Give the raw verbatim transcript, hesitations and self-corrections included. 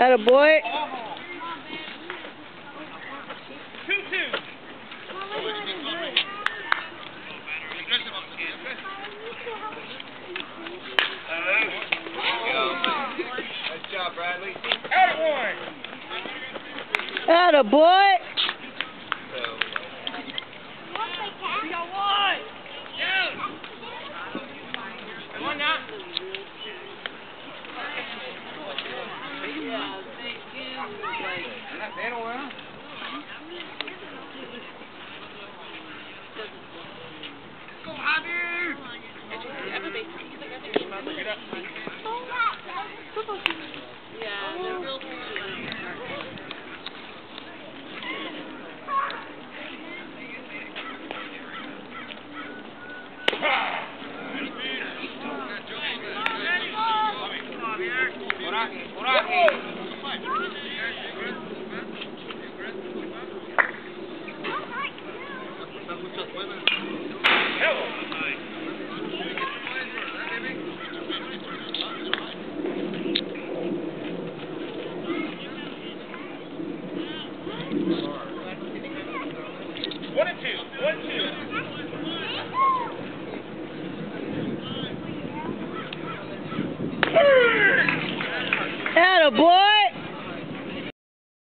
Atta boy. Two two. Nice job, Bradley. Atta one. Atta boy. We got one. Yeah. One now. Yeah, they do, like... Go, Javi! Yeah, they're real cute. One and two. One two. Atta boy.